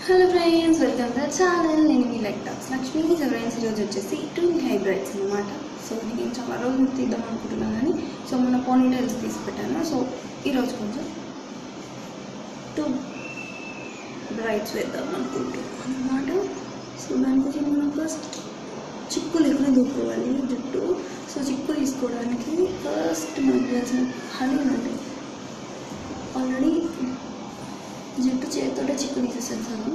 Hello friends, welcome to the channel. నేను మీ like talks Lakshmi. Friends, ఈరోజు వచ్చేసి ట్విన్ హైబ్రిడ్స్ అనమాట. సో నేను చాలా రోజులు తీద్దాం అనుకుంటున్నాను కానీ మొన్న పోనీటైల్స్ తీసి పెట్టాను. సో ఈరోజు కొంచెం టూ బ్రైడ్స్ వేద్దాం అనుకుంటున్నాను అనమాట. సో దానికోసం మనం ఫస్ట్ చిక్కు లేకుండా దూకోవాలి జుట్టు. సో చిక్కు తీసుకోవడానికి ఫస్ట్ మనకు కావాల్సిన హనీ అంటే ఆల్రెడీ జుట్టు చేతితో చిక్కు తీసేసాను.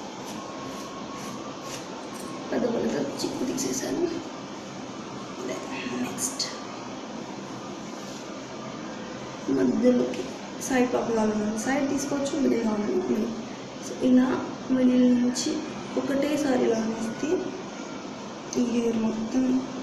పెద్ద బలతో చిక్కు తీసేసాను. నెక్స్ట్ మధ్యలోకి సైడ్ పక్కలాగా ఉన్నది సైడ్ తీసుకోవచ్చు, మిడిల్ కావాలి మిడిల్. సో ఇలా మిడిల్ నుంచి ఒకటేసారి ఇలా వేస్తే ఈ హెయిర్ మొత్తం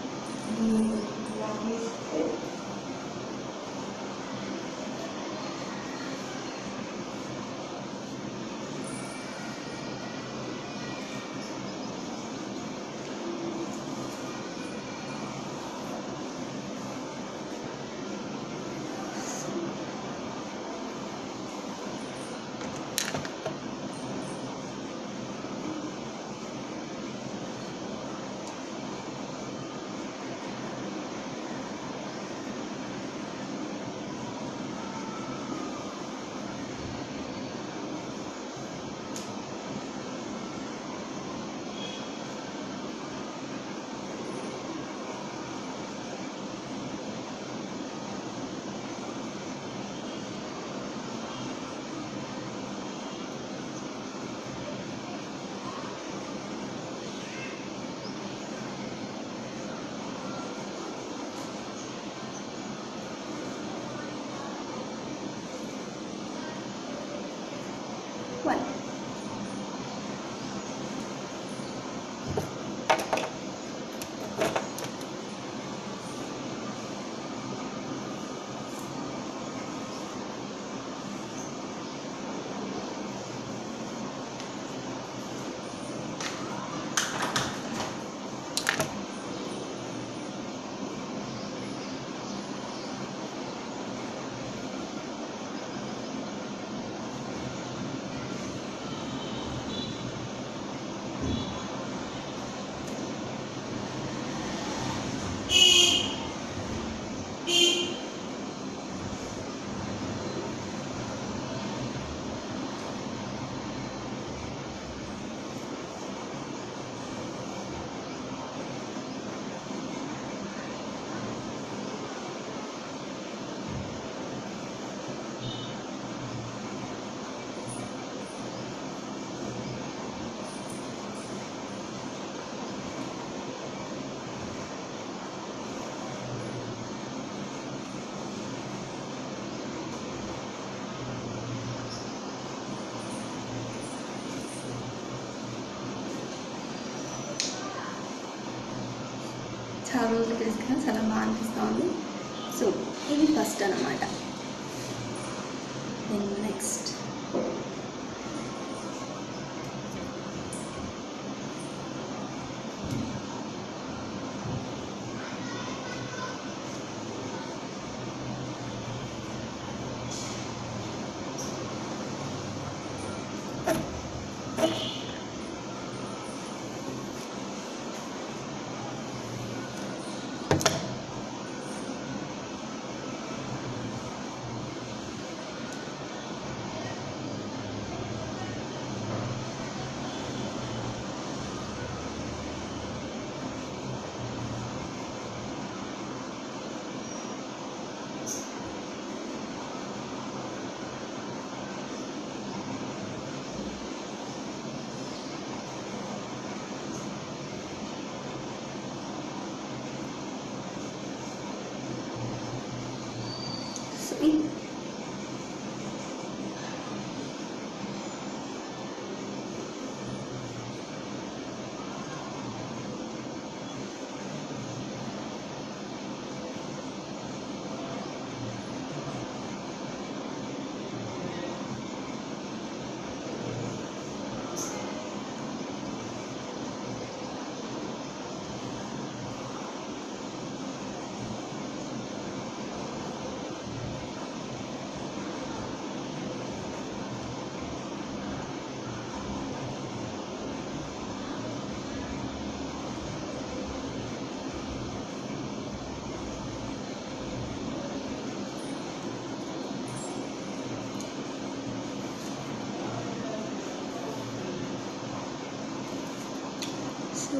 చాలా రోజులు తీసుకున్నా చాలా బాగా అనిపిస్తూ ఉంది. సో ఇది ఫస్ట్ అనమాట. దెన్ నెక్స్ట్ సో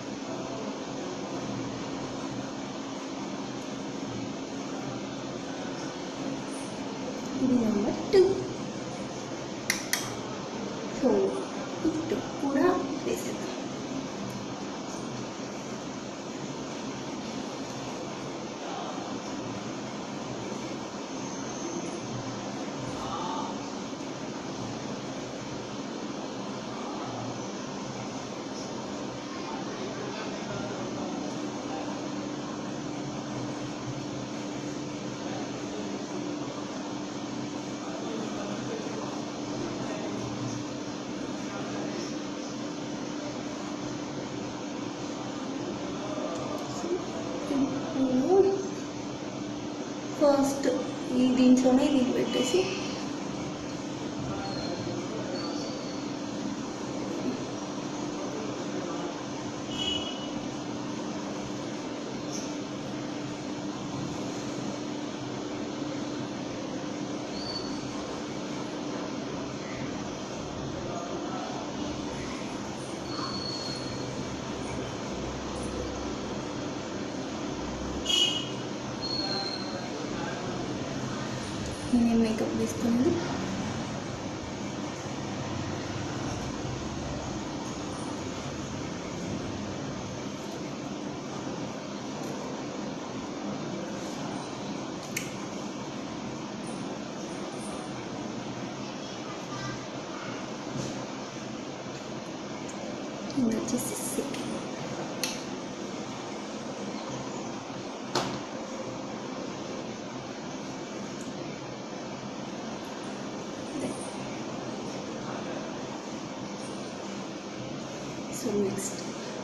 ఇది నెంబర్ 2. సో ఇది కూడా వేసేద్దాం. ఫస్ట్ ఈ దీంట్లోనే ఇది పెట్టేసి నేనేం మేకప్ వేసుకున్నాను. ఇది వచ్చేసి సెకండ్. So next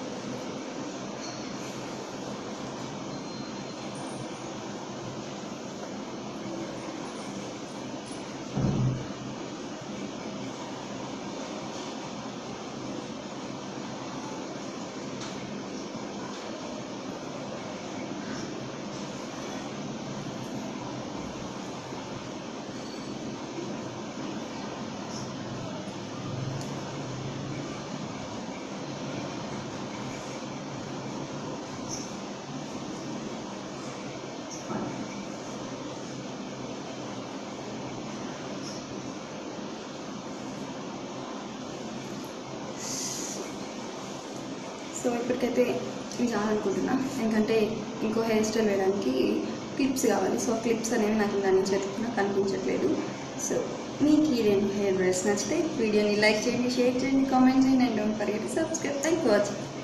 సో ఇప్పటికైతే ఇది చాలనుకుంటున్నా, ఎందుకంటే ఇంకో హెయిర్ స్టైల్ వేయడానికి క్లిప్స్ కావాలి. సో క్లిప్స్ అనేవి నాకు దాని నుంచి వెతుకున్నా కనిపించట్లేదు. సో మీకు ఈ 2 హెయిర్ బ్రష్ నచ్చితే వీడియోని లైక్ చేయండి, షేర్ చేయండి, కామెంట్ చేయండి and don't forget to subscribe. Thank you for watching.